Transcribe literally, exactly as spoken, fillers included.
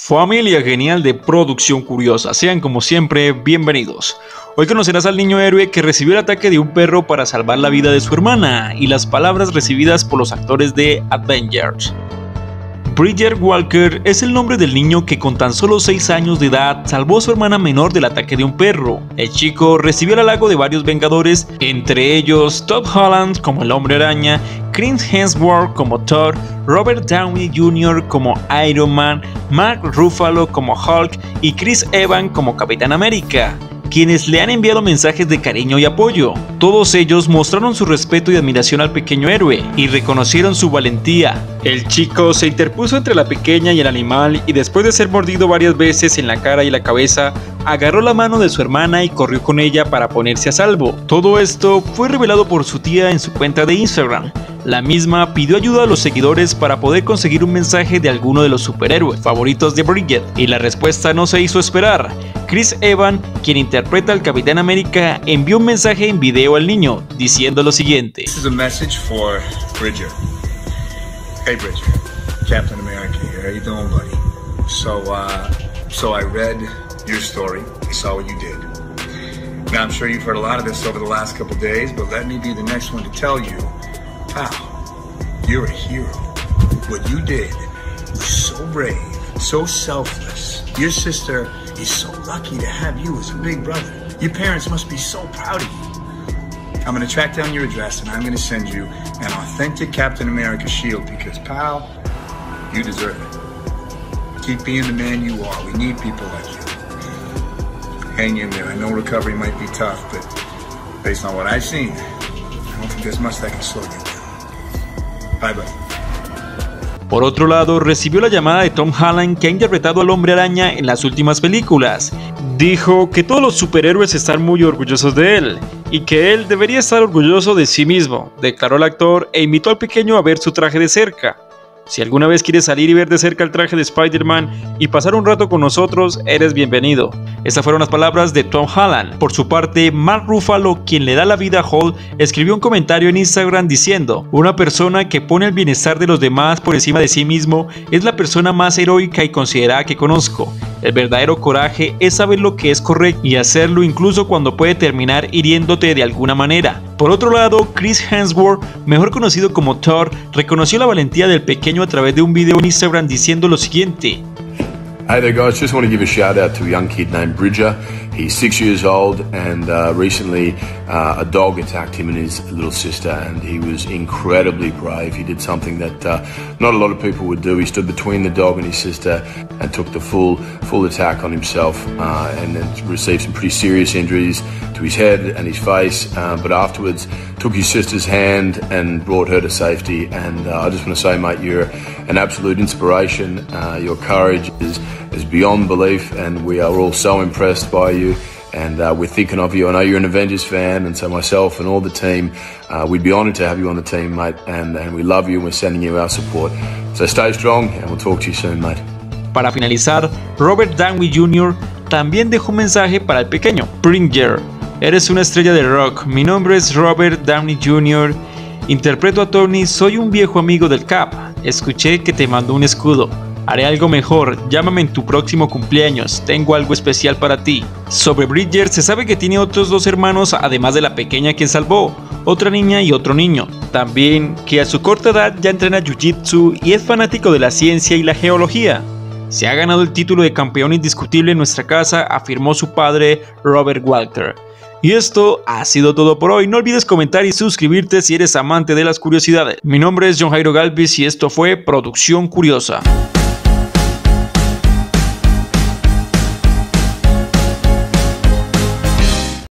Familia genial de Producción Curiosa, sean como siempre bienvenidos. Hoy conocerás al niño héroe que recibió el ataque de un perro para salvar la vida de su hermana y las palabras recibidas por los actores de Avengers. Bridger Walker es el nombre del niño que con tan solo seis años de edad salvó a su hermana menor del ataque de un perro. El chico recibió el halago de varios vengadores, entre ellos Tom Holland como el Hombre Araña, Chris Hemsworth como Thor, Robert Downey junior como Iron Man, Mark Ruffalo como Hulk y Chris Evans como Capitán América, quienes le han enviado mensajes de cariño y apoyo. Todos ellos mostraron su respeto y admiración al pequeño héroe y reconocieron su valentía. El chico se interpuso entre la pequeña y el animal y después de ser mordido varias veces en la cara y la cabeza, agarró la mano de su hermana y corrió con ella para ponerse a salvo. Todo esto fue revelado por su tía en su cuenta de Instagram. La misma pidió ayuda a los seguidores para poder conseguir un mensaje de alguno de los superhéroes favoritos de Bridget, y la respuesta no se hizo esperar. Chris Evans, quien interpreta al Capitán América, envió un mensaje en video al niño diciendo lo siguiente. This is a message for Bridger. Hey Bridger, Captain America here. How you doing, buddy? So, uh, so I read your story. I saw what you did. Now I'm sure you've heard a lot of this over the last couple days, but let me be the next one to tell you. Wow, you're a hero. What you did was so brave, so selfless. Your sister is so lucky to have you as a big brother. Your parents must be so proud of you. I'm gonna track down your address and I'm gonna send you an authentic Captain America shield because, pal, you deserve it. Keep being the man you are. We need people like you. Hang in there. I know recovery might be tough, but based on what I've seen, I don't think there's much that can slow you down. Bye bye. Por otro lado, recibió la llamada de Tom Holland, que ha interpretado al Hombre Araña en las últimas películas. Dijo que todos los superhéroes están muy orgullosos de él y que él debería estar orgulloso de sí mismo, declaró el actor e invitó al pequeño a ver su traje de cerca. Si alguna vez quieres salir y ver de cerca el traje de Spider-Man y pasar un rato con nosotros, eres bienvenido. Estas fueron las palabras de Tom Holland. Por su parte, Mark Ruffalo, quien le da la vida a Hulk, escribió un comentario en Instagram diciendo: una persona que pone el bienestar de los demás por encima de sí mismo es la persona más heroica y considerada que conozco. El verdadero coraje es saber lo que es correcto y hacerlo incluso cuando puede terminar hiriéndote de alguna manera. Por otro lado, Chris Hemsworth, mejor conocido como Thor, reconoció la valentía del pequeño a través de un video en Instagram diciendo lo siguiente. Hey there guys, just want to give a shout out to a young kid named Bridger. He's six years old and uh, recently uh, a dog attacked him and his little sister and he was incredibly brave. He did something that uh, not a lot of people would do. He stood between the dog and his sister and took the full full attack on himself uh, and then received some pretty serious injuries to his head and his face, uh, but afterwards took his sister's hand and brought her to safety. And uh, I just want to say, mate, you're an absolute inspiration. Uh, your courage is, is beyond belief and we are all so impressed by you. And uh, we're thinking of you. I know you're an Avengers fan, and so myself and all the team, uh, we'd be honoured to have you on the team, mate, and, and we love you and we're sending you our support. So stay strong and we'll talk to you soon, mate. Para finalizar, Robert Downey junior también dejó un mensaje para el pequeño. Bridger, eres una estrella de rock. Mi nombre es Robert Downey junior Interpreto a Tony, soy un viejo amigo del Cap. Escuché que te mandó un escudo. Haré algo mejor, llámame en tu próximo cumpleaños, tengo algo especial para ti. Sobre Bridger se sabe que tiene otros dos hermanos además de la pequeña que salvó, otra niña y otro niño. También que a su corta edad ya entrena Jiu-Jitsu y es fanático de la ciencia y la geología. Se ha ganado el título de campeón indiscutible en nuestra casa, afirmó su padre Robert Walker. Y esto ha sido todo por hoy. No olvides comentar y suscribirte si eres amante de las curiosidades. Mi nombre es John Jairo Galvis y esto fue Producción Curiosa.